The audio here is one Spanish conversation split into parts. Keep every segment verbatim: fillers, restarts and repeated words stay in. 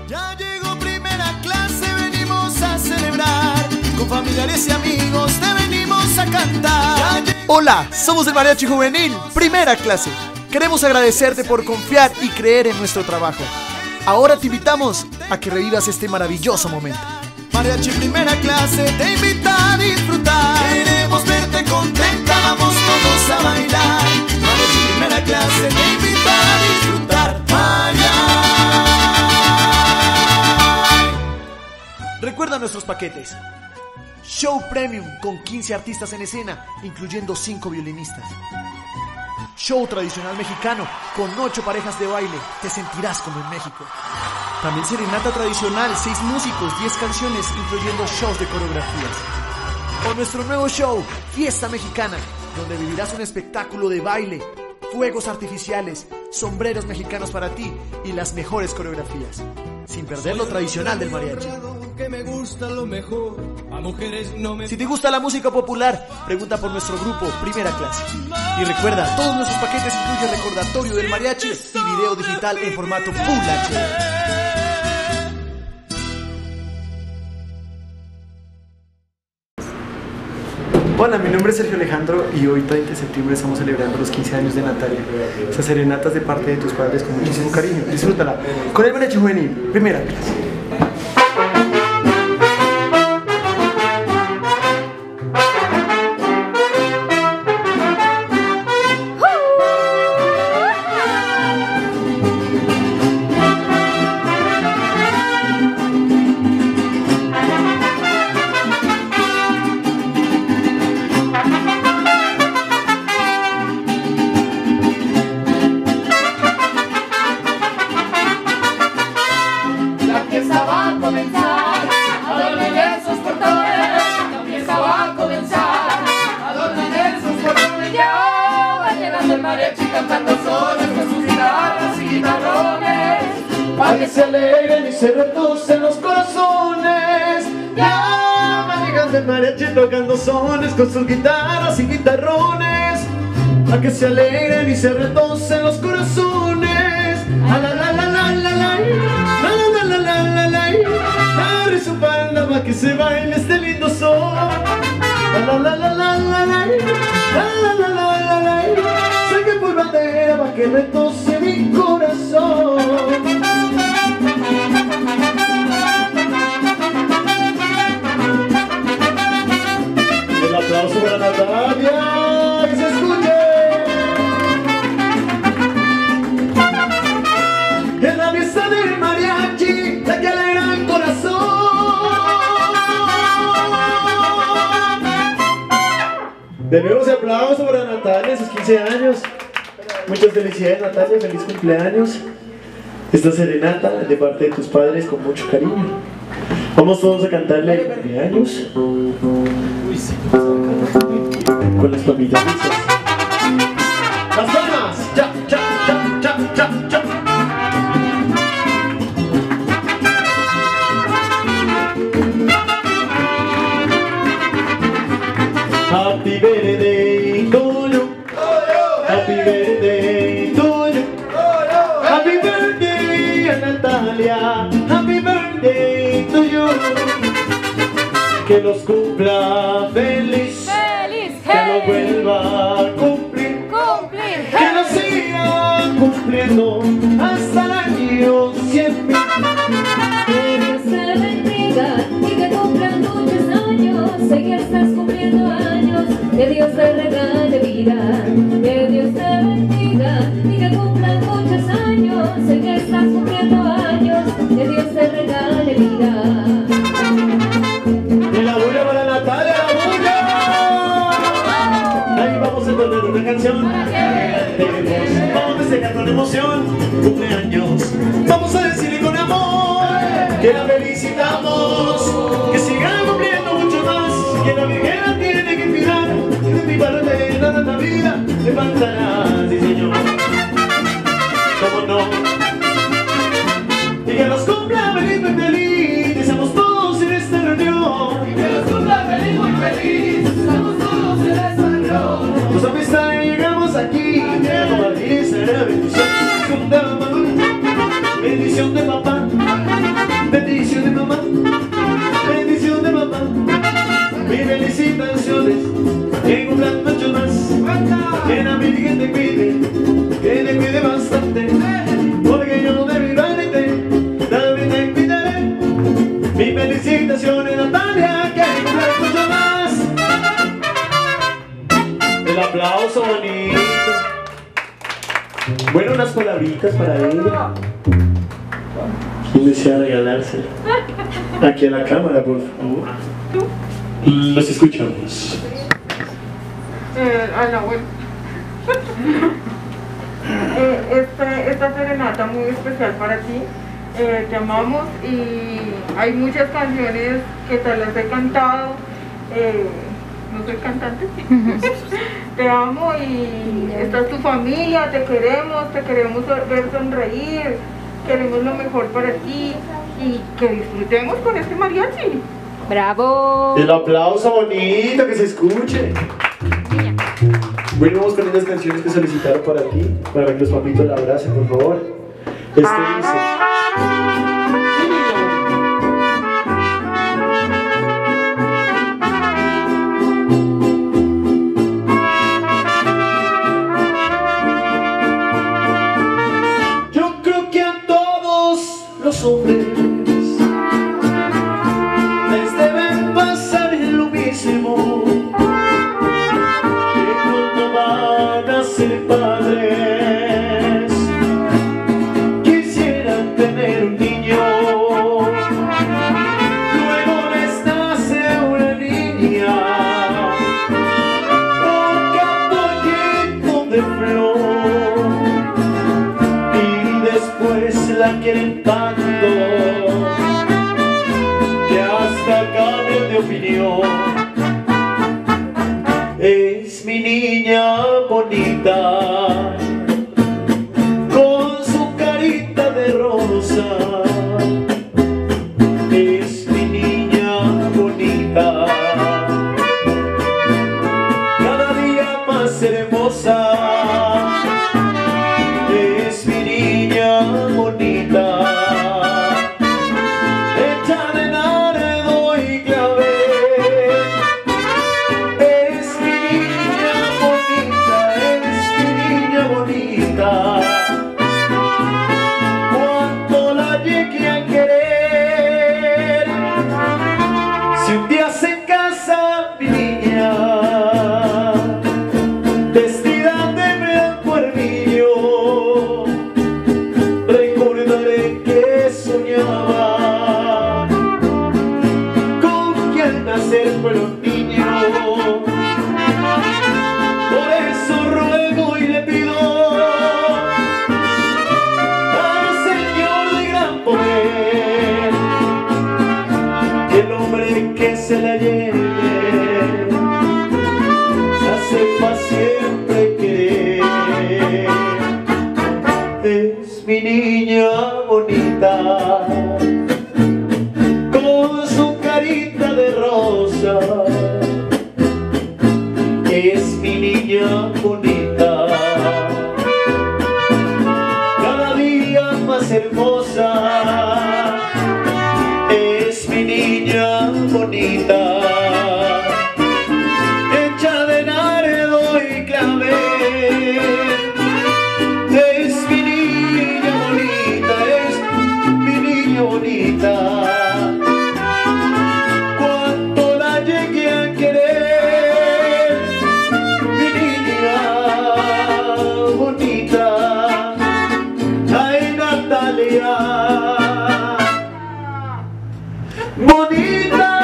Ya llegó primera clase, venimos a celebrar. Con familiares y amigos te venimos a cantar. Hola, somos el Mariachi Juvenil, primera clase. Queremos agradecerte por confiar y creer en nuestro trabajo. Ahora te invitamos a que revivas este maravilloso momento. Mariachi primera clase te invita a disfrutar. Queremos verte contenta, vamos todos a bailar. Mariachi primera clase te invita a disfrutar. Mariachi. Recuerda nuestros paquetes. Show Premium con quince artistas en escena, incluyendo cinco violinistas. Show tradicional mexicano con ocho parejas de baile, te sentirás como en México. También serenata tradicional, seis músicos, diez canciones, incluyendo shows de coreografías. O nuestro nuevo show, Fiesta Mexicana, donde vivirás un espectáculo de baile, fuegos artificiales, sombreros mexicanos para ti y las mejores coreografías, sin perder lo tradicional del mariachi. Que me gusta lo mejor, a mujeres no me... Si te gusta la música popular, pregunta por nuestro grupo Primera Clase. Y recuerda, todos nuestros paquetes incluyen recordatorio del mariachi y video digital en formato Full H D. Hola, mi nombre es Sergio Alejandro y hoy treinta de septiembre estamos celebrando los quince años de Natalia. Esas serenatas de parte de tus padres con muchísimo cariño. Disfrútala con el Mariachi Juvenil, Primera Clase. Para que se alegren y se retucen los corazones. Ya van llegando el mariachi tocando sones con sus guitarras y guitarrones. Para que se alegren y se retucen los corazones. A la la la la la la, la la la la la la. Abre su palma para que se baile este lindo son. La la la la la la la, la la la la la la. Saque por bandera para que retose mi corazón. El aplauso para Natalia, que se escuche. En la fiesta del mariachi, la que alegra el corazón. De nuevo ese aplauso para Natalia, sus quince años. Muchas felicidades, Natalia, feliz cumpleaños. Esta serenata de parte de tus padres con mucho cariño. Vamos todos a cantarle el cumpleaños con las palmitas listas. ¡Las palmas! ¡Ya, ya, ya, ya, ya, ya! Happy birthday to you. Happy birthday to you. Happy birthday a Natalia. Happy birthday to you. Que los cumpla feliz. Feliz, Que lo vuelva a cumplir. cumplir, Que lo siga cumpliendo hasta el año cien mil. Que Dios te bendiga y que cumplan muchos años. Sé que estás cumpliendo años. Que Dios te regale vida. Que Dios te bendiga y que cumplan muchos años. Sé que estás cumpliendo años. Que Dios te regale vida. Y la bulla para Natalia, la bulla. Ahí vamos a entonar una canción. Tenemos, vamos a festejar con emoción. Cumpleaños. Vamos a decirle con amor que la felicitamos. Que siga cumpliendo mucho más. Que la Virgen tiene que cuidar. De mi parte nada en la vida le faltará. Sí, señor. ¿Cómo no? Y que nos cumpla feliz, muy feliz. Deseamos todos en esta reunión. Y que nos cumpla feliz, muy feliz. Estamos todos en esta reunión. Nos amistad y llegamos aquí. A compartir esta bendición. Bendición de mamá. Bendición de papá. bonitas para ella. ¿Quién desea regalársela? Aquí a la cámara, por favor. Los escuchamos. Eh, Ana, bueno. eh, este, esta serenata muy especial para ti. Eh, te amamos y hay muchas canciones que te las he cantado. Eh, no soy cantante. Te amo y esta es tu familia, te queremos, te queremos ver sonreír, queremos lo mejor para ti y que disfrutemos con este mariachi. ¡Bravo! El aplauso bonito, que se escuche. Bueno, vamos con unas canciones que solicitaron para ti, para que los papitos la abracen, por favor. Este dice... Yo creo que a todos los hombres les deben pasar lo mismo, que cuando van a ser padres quisieran tener un niño, luego les nace una niña, un campo lleno de flor, y después la quieren tanto que hasta cambian de opinión. Es mi niña bonita, con su carita de rosa. Es mi niña bonita, cada día más hermosa. Es mi niña bonita, hecha de nardo y clavel. Es mi niña bonita, es mi niña bonita. Cuánto la llegué a querer. Si un día se casa mi niña, vestida de blanco armiño, recordaré que soñaba con que al nacer fuera un niño. Por eso ruego y le pido al Señor de gran poder que el hombre que se la lleve la sepa siempre querer. Es mi niña bonita, con su carita de rosa. Es mi niña bonita, cada día más hermosa. Es mi niña bonita, hecha de nardo y clavel. Es mi niña bonita, es mi niña bonita. Cuánto la llegué a querer, mi niña bonita. Ay, Natalia, bonita.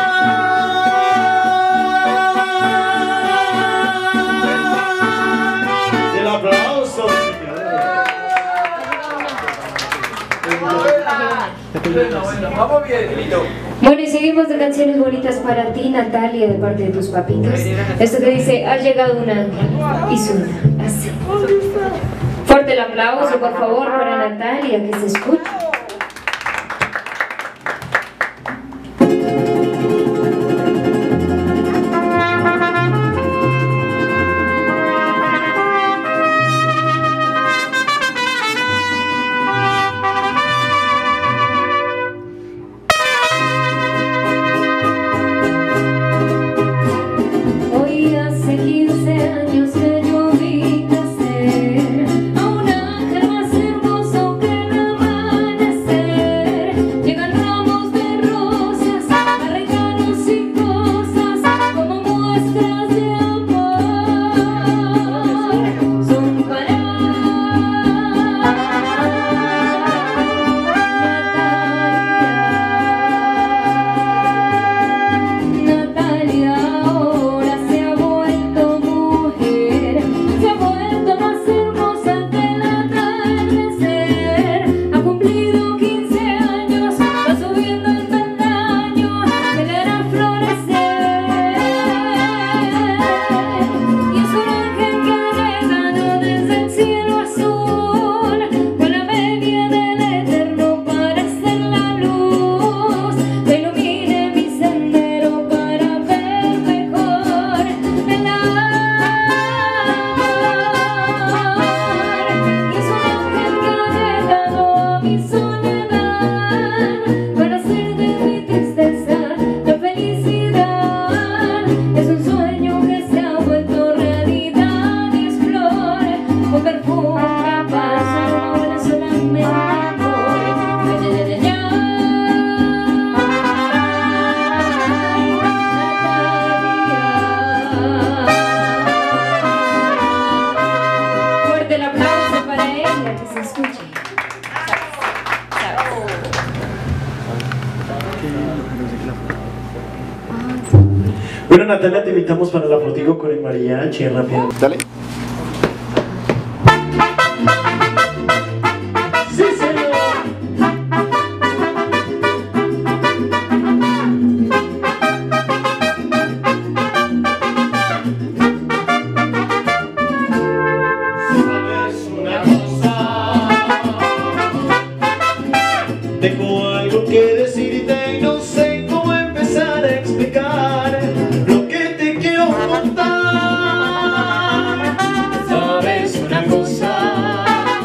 El aplauso, Vamos bien, Lito. Bueno, y seguimos de canciones bonitas para ti, Natalia, de parte de tus papitos. Esto que dice, ha llegado un ángel y suena así. Fuerte el aplauso, por favor, para Natalia, que se escuche. Hoy hace quince años que yo vi nacer a un ángel más hermoso que la mar. Bueno, Natalia, te invitamos para la fotico con el mariachi, rápido. Dale. ¡Sí, señor! ¿Sabes una cosa? Tengo algo que decirte y no sé cómo empezar a explicar lo que te quiero contar. ¿Sabes una cosa?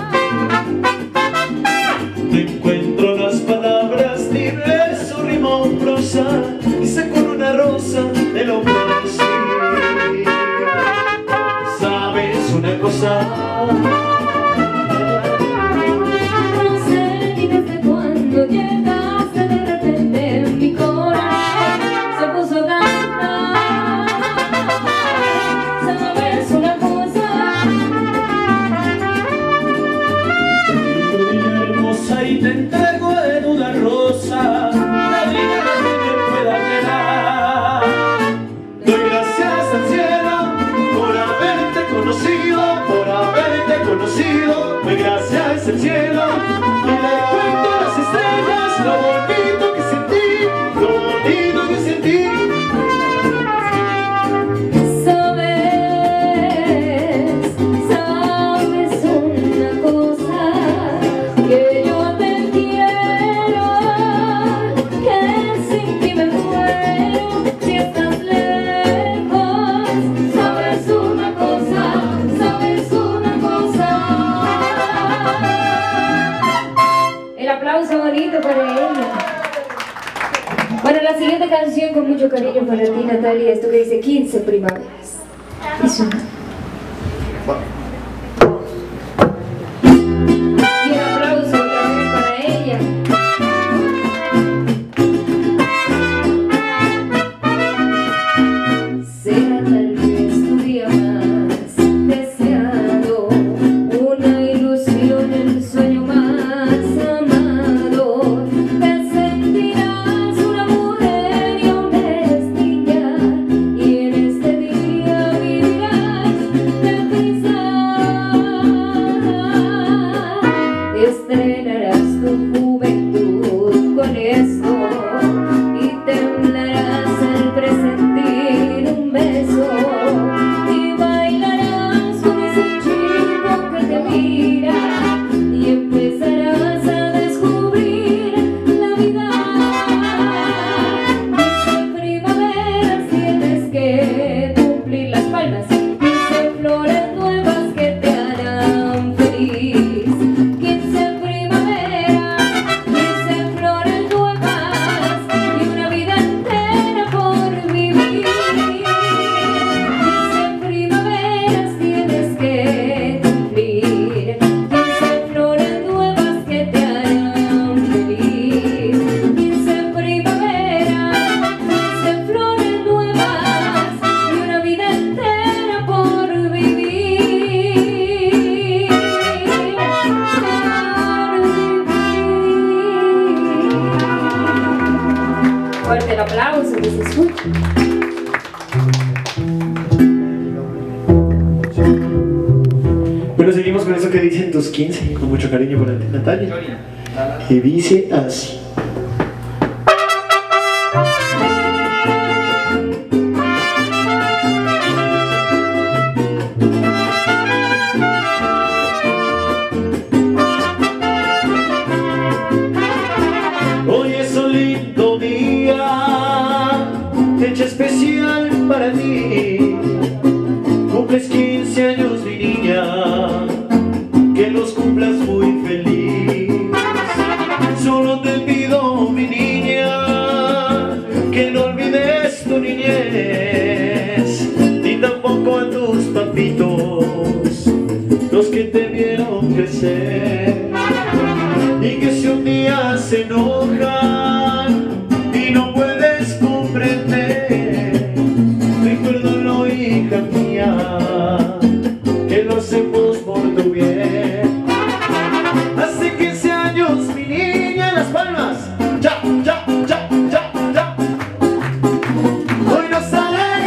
No encuentro las palabras, ni verso, rima o prosa, quizá con una rosa de lo conocí. ¿Sabes una cosa? No sé ni desde cuándo llegaste, de repente en mi corazón se puso a cantar. ¿Sabes una cosa? Niña hermosa, y te entrego en una rosa la vida que me pueda quedar. Doy gracias al cielo por haberte conocido, por haberte conocido. Doy gracias al cielo y le cuento a las estrellas lo bonito que sentí, lo bonito que sentí. Sabes, sabes una cosa, que yo te quiero, que sin ti me muero si estás lejos. Sabes una cosa, sabes una cosa. El aplauso bonito para ella. Bueno, la siguiente canción con mucho cariño para ti, Natalia, esto que dice quince primaveras. Y suena. Y un aplauso otra vez para ella. Será tal vez tu día más deseado, una ilusión, el sueño más amado. Te sentirás una mujer y aún eres niña, y en este día vivirás deprisa. Estrenarás tu juventud con esto y temblarás al presentir un beso, y bailarás con ese chico que te mira, y empezarás a descubrir la vida. Dice primaveras, tienes que cumplir las palmas, dice flores nuevas que te harán feliz. Quince primaveras, quince flores nuevas y una vida entera por vivir. Quince primaveras tienes que cumplir, quince flores nuevas que te harán feliz. Quince primaveras, quince flores nuevas y una vida entera por vivir. Fuerte el aplauso que se escucha. Bueno, seguimos con eso que dicen tus quince, con mucho cariño para ti, Natalia. Y dice así. Hoy es un lindo día, fecha especial para ti. Cumples quince años, mi niña, que los cumplas muy feliz. Solo te pido, mi niña, que no olvides tu niñez, ni tampoco a tus papitos, los que te vieron crecer. Y que si un día se enojan y no puedes comprender, recuérdalo, hija mía, que lo hacemos por tu bien. Hace quince años, mi niña, las palmas, ya, ya, ya, ya, ya. Hoy nos alegramos.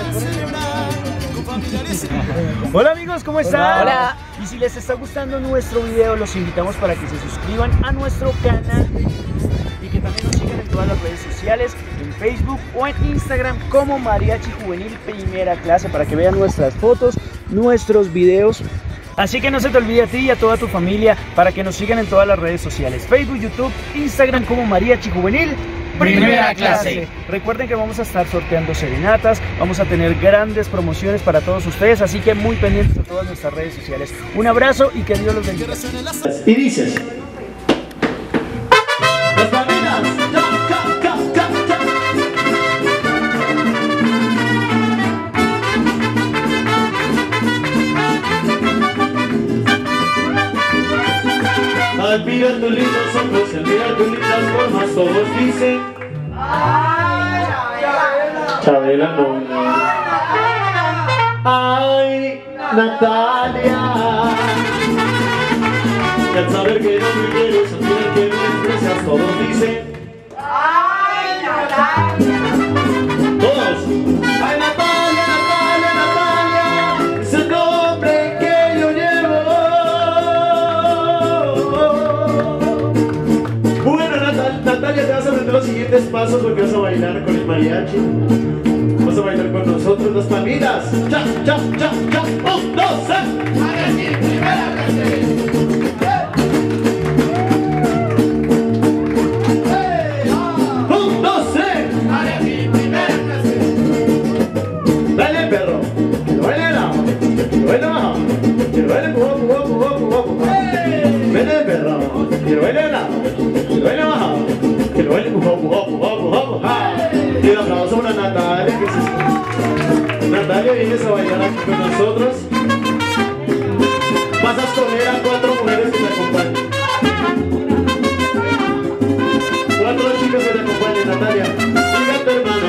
Hola amigos, ¿cómo están? Hola. Y si les está gustando nuestro video, los invitamos para que se suscriban a nuestro canal y que también nos sigan en todas las redes sociales, en Facebook o en Instagram como Mariachi Juvenil Primera Clase, para que vean nuestras fotos, nuestros videos. Así que no se te olvide a ti y a toda tu familia para que nos sigan en todas las redes sociales, Facebook, YouTube, Instagram como Mariachi Juvenil Primera Clase. Recuerden que vamos a estar sorteando serenatas, vamos a tener grandes promociones para todos ustedes, así que muy pendientes de todas nuestras redes sociales. Un abrazo y que Dios los bendiga. Y dices: las palmitas, ya, ya, ya, ya, ya. Al mirar tus lindos ojos, al mirar tus lindas formas, todos dicen: ay, Chabela, no. Ay, Natalia. Y al saber que no me quieres, al mirar que me desprecias, todos dicen: ¡Ay, Natalia! todos. Ay, Natalia, Natalia, Natalia, es el nombre que yo llevo. Bueno, Natal, Natalia, te vas a aprender los siguientes pasos porque vas a bailar con el mariachi. Vas a bailar con nosotros las palmitas. Ya, ya, ya, ya. Un, dos, tres. Mariachi, primera clase. Un, dos, tres. Mariachi, primera clase. Dale, perro. Que lo baile abajo. Que lo baile abajo. Que lo baile guapo, guapo, guapo, guapo. Vele, perro. Que lo baile abajo. Que lo baile abajo. Que lo baile guapo, guapo, guapo, guapo. Y un aplauso para Natalia, que se... Natalia, vienes a bailar aquí con nosotros. Vas a escoger a cuatro mujeres que te acompañen. Cuatro chicas que te acompañen, Natalia. Siga tu hermano.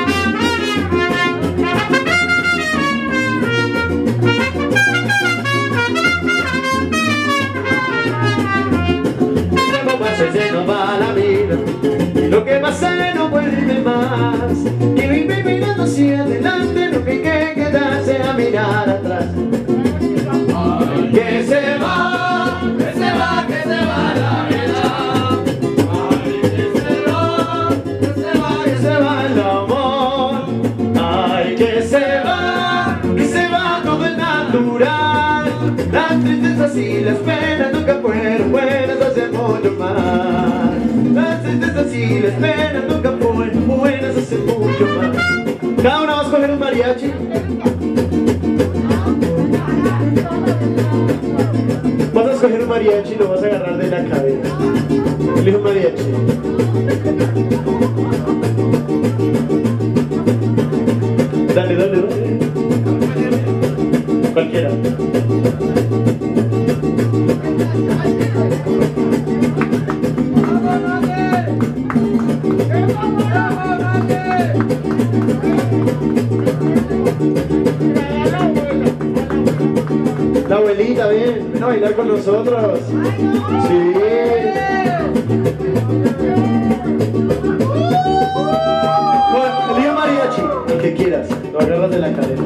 Lo que pasa se nos va la vida. Lo que pasa no vuelve más. Que vive mirando hacia adelante, no que hay que quedarse a mirar atrás. Que se va, que se va, que se va la vida. Ay, que se va, que se va, que se va el amor. Ay, que se va, que se va todo el natural. Las tristezas y las penas nunca fueron buenas hace mucho más. Las tristezas y las penas nunca fueron buenas hace mucho más. Cada una va a escoger un mariachi. Vas a escoger un mariachi y lo vas a agarrar de la cadera. Elige un mariachi. Dale, dale, dale. Cualquiera. La abuelita, ven, ven a bailar con nosotros. Sí. Bueno, elige mariachi, el que quieras. Lo agarras de la cadera.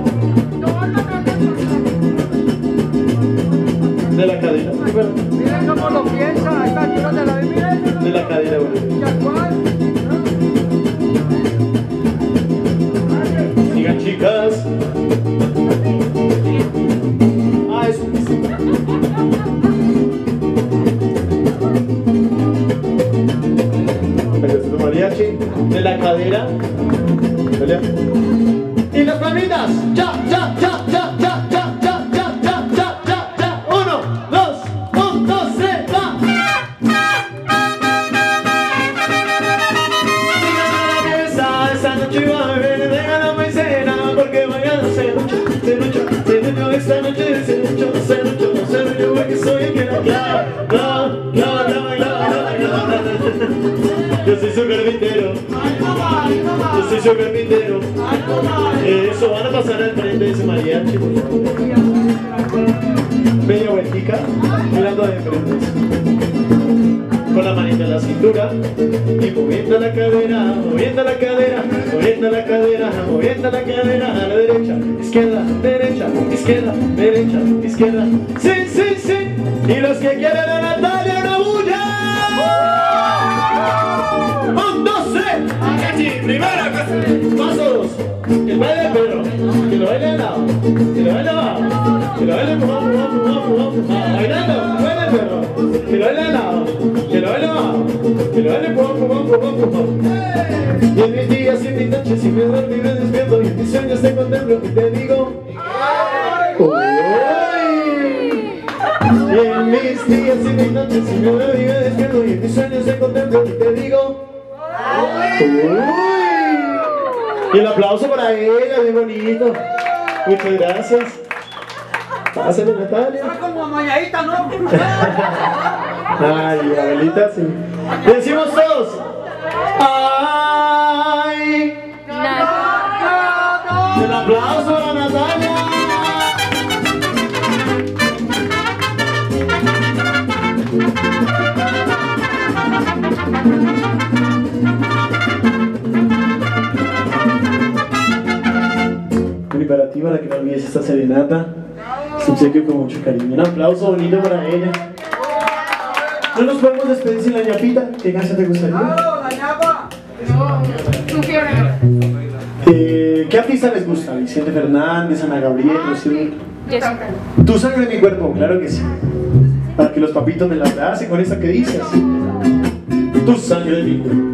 De la cadera. Miren cómo lo piensa, ahí está, tírate la de miren. De la cadera, güey. Sigan, chicas. Ah, eso. Tu mariachi de la cadera. ¿Vale? Y las palmitas. Ya, ya, ya, ya, ya, ya, ya, ya, ya, ya, ya, ya. Uno, dos, un, dos, tres, va. Esa, esa noche va a beber, venga la maicena, porque mañana se lucha, se lucha, se lucha, esta noche se lucha, se lucha, se lucha, porque soy el que la clava, clava, clava, clava, clava, clava. Yo soy su carpintero, yo soy su carpintero. Eso, van a pasar al frente de ese mariachi, por favor. Media vueltica, mirando de frente. Con la manita en la cintura y moviendo la cadera, moviendo la cadera, moviendo la cadera, moviendo la cadera. izquierda, derecha, izquierda, derecha, izquierda. Sí, sí, sí. Y los que quieren a Natalia, una bulla. Un, dos, tres. Mariachi, primera casa. Paso dos. Que el baile perro, que lo baile al lado, que lo baile abajo, que lo baile empujado, empujado, empujado, empujado. Bailando, que baile el perro, que lo baile al lado, que lo baile abajo, que lo baile empujado, empujado, empujado, empujado. Y en mis días y en mis noches, si me duermo y me despierto, y en mis sueños te contemplo y te digo ¡Uy! Y en mis días y en mis noches, si me duermo y me despierto, y en mis sueños te contemplo y te digo ¡Uy! Y el aplauso para ella, bien bonito. Muchas gracias. Pásale, Natalia. Como amañadita, ¿no? Ay, abuelita, sí. Decimos todos. ¡Ay! El aplauso para Natalia. Preparativa para que no olvides esta serenata. Se obsequio con mucho cariño. Un aplauso bonito para ella. No nos podemos despedir sin la ñapita. ¿Qué canción te gustaría? ¡No, la ñapa! No, tú quieres. Eh, ¿Qué artista les gusta? Vicente Fernández, Ana Gabriel, Rocío. Tu sangre en mi cuerpo, claro que sí. Para que los papitos me la abracen con esta que dices. Tu sangre en mi cuerpo.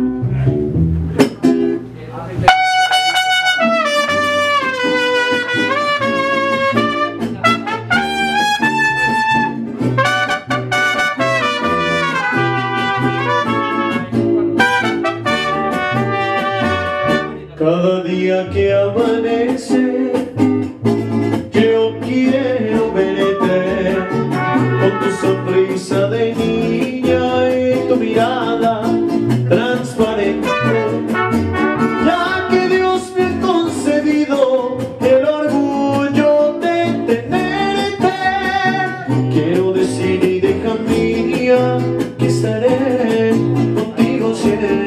Cada día que amanece, yo quiero verte con tu sonrisa de niña y tu mirada transparente. Ya que Dios me ha concedido el orgullo de tenerte, quiero decir y dejar mía que estaré contigo siempre.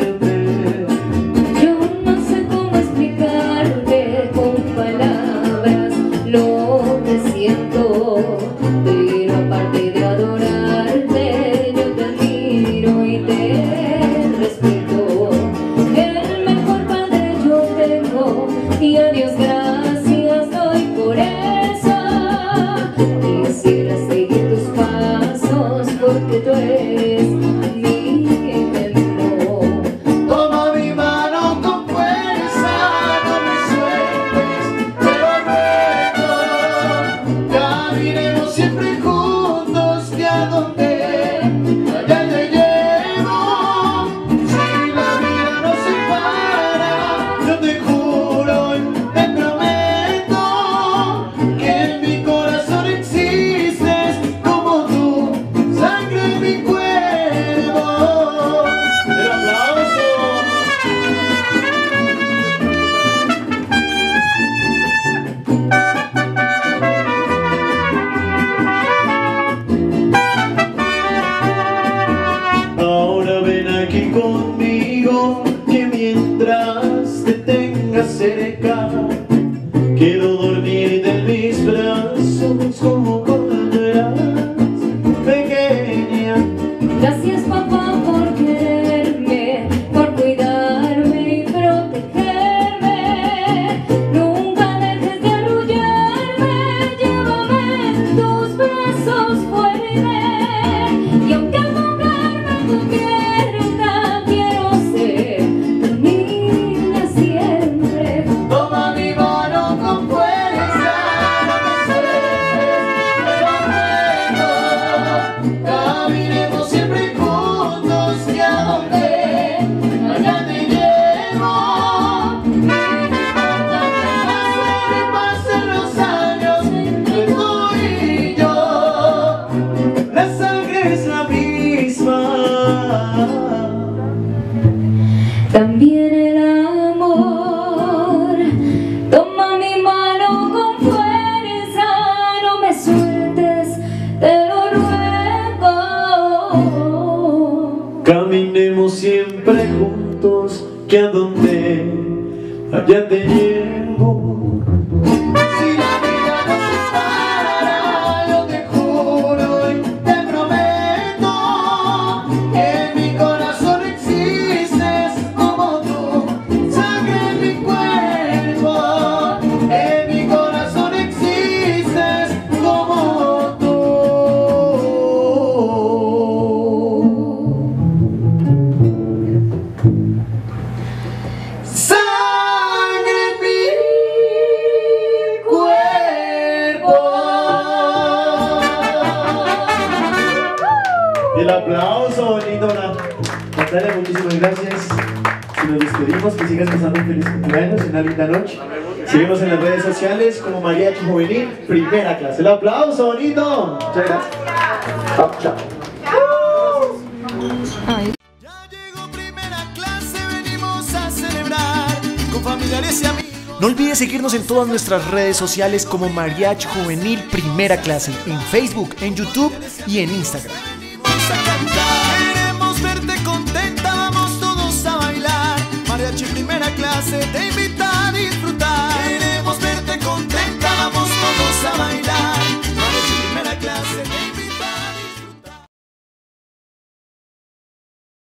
Pero aparte de adorarte, yo te admiro y te respeto. El mejor padre yo tengo y a Dios gracias doy por eso. Quisiera seguir tus pasos porque tú eres mi ejemplo. Toma mi mano con fuerza, no me sueltes, te lo ruego. Caminemos siempre juntos, que a donde allá te llevo. Si la vida nos separa, yo te juro y te prometo que en mi corazón existes como tú, sangre en mi cuerpo. El aplauso. Ahora ven aquí conmigo, que mientras te tenga cerca, quiero dormir de mis brazos como cuando eras pequeña. Gracias papá por quererme, por cuidarme y protegerme. Nunca dejes de arrullarme, llévame en tus brazos fuerte. Y aunque al tocarme tu pierna, quiero ser tu niña siempre. Toma mi mano con fuerza, no me sueltes, te lo ruego. Caminemos siempre juntos, que a donde allá te llevo. No importa que pasen los años, entre tú y yo, la sangre es la misma. También el amor. Toma mi mano con fuerza, no me sueltes, te lo ruego. Caminemos siempre juntos, que a donde allá te llevo. Si la aplauso bonito para Natalia, muchísimas gracias. Si nos despedimos, que sigas pasando un feliz cumpleaños y una linda noche. Seguimos en las redes sociales como Mariachi Juvenil, primera clase. El aplauso bonito. Muchas gracias. Chao, chao. Ya llegó primera clase, venimos a celebrar con familiares y amigos. No olvides seguirnos en todas nuestras redes sociales como Mariachi Juvenil Primera Clase, en Facebook, en YouTube y en Instagram. Venimos a cantar, queremos verte contenta, vamos todos a bailar. Mariachi Primera Clase te invita.